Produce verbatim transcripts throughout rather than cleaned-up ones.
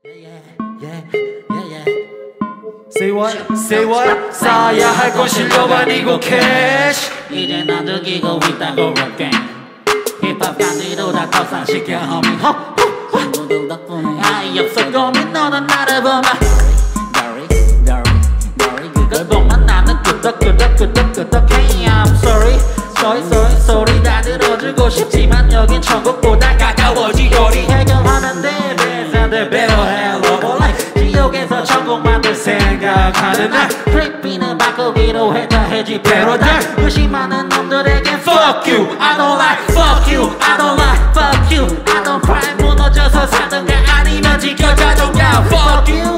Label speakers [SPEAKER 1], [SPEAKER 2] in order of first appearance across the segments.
[SPEAKER 1] Say what? Say what? 쌓아야 할 건 실력 아니고 캐시.
[SPEAKER 2] 이제 난 즐기고 있다고 랩갱 힙합까지도 다 덕상시켜 homie 친구들 덕분에 아이 없어 고민 너는 나를 보면 Dirty, dirty, dirty 그걸 보면 나는 끄덕끄덕끄덕끄덕해 I'm sorry, sorry, sorry, sorry 다 들어주고 싶지만 여긴 천국보다 가까워지고 우리 해결하는데 배사들 better have love life 지옥에서 천국 만들 생각하는 날 트릭비는 바꾸기로 했다 해지 패러다임 의심하는 놈들에게 Fuck you, I don't like Fuck you, I don't like Fuck you, I don't cry 무너져서 사든가 아니면 지켜줘 정말 Fuck you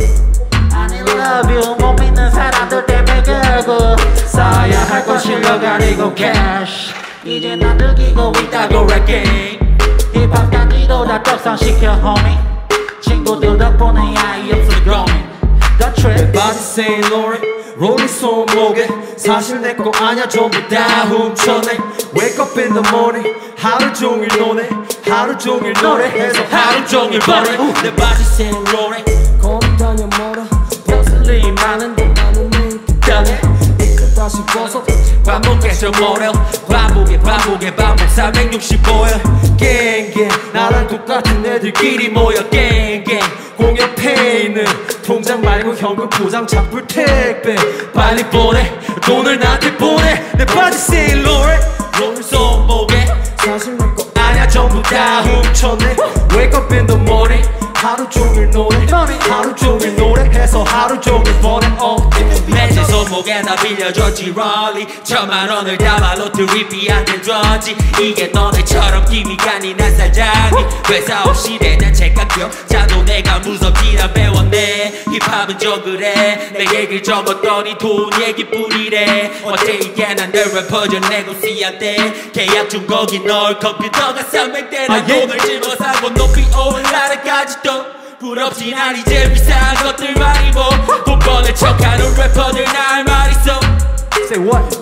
[SPEAKER 2] I need love you 못 믿는 사람들 때문에 결국 쌓아야 할 건 실력 아니고 cash 이제 난 즐기고 있다고 랩갱 힙합까지도 다 떡상시켜 homie 친구들 덕분에 아이 없을 고민 The trip
[SPEAKER 1] 바지 Saint Laurent 롤리 손목에 사실 내 거 아냐 전부 다 훔쳐내 Wake up in the morning 하루 종일 노래 하루 종일 노래해서 하루 종일 버려 내 바지 Saint Laurent
[SPEAKER 3] 거리 다녀 멀어
[SPEAKER 1] 버슬리 많은데
[SPEAKER 3] 나는 내
[SPEAKER 1] 땅에
[SPEAKER 3] 이제 다시 벗어
[SPEAKER 1] 반복해서 모래 반복에 반복에 반복 삼백육십오 일 갱갱 나랑 똑같은 애들끼리 모여 갱갱 공연 페이는 통장 말고 현금 포장 착불 택배 빨리 보내 돈을 나한테 보내 내 바지 Saint Laurent 롤 손목에
[SPEAKER 3] 사실 내 거
[SPEAKER 1] 아냐 전부 다 훔쳤네 Wake up in the morning 하루 종일 노래 하루 종일 노래해서 하루 종일 보내 매제 손목에 나 빌려줬지 롤리 천만 원을 담아 로트리피한테 줬지 이게 너네처럼 기미가 아닌 사장이 회사 없이 내 자체가 격자도 내가 무섭기나 배웠네 힙합은 좀 그래 내 얘기를 접었더니 돈 얘기뿐이래 어째 이게 난 내 래퍼즈 네고시한테 계약 중 거기 널 컴퓨터가 삼백 대나 돈을 집어사고 높이 올라라까지도 부럽진 않이 제일 비싼 것들 많이 뭐 돈 척하는 래퍼들 날 말 있어
[SPEAKER 3] Say what?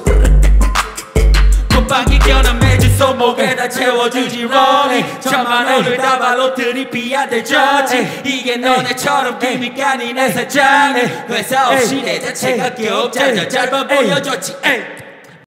[SPEAKER 1] 콧방귀 껴난 매주 손목에다 채워주지 롤리 천만 원을 담아 로트리피한테 줬지 이게 너네처럼 기미가 아닌 내 사장이 회사 없이 내 자체가 기억자 짧아 보여줬지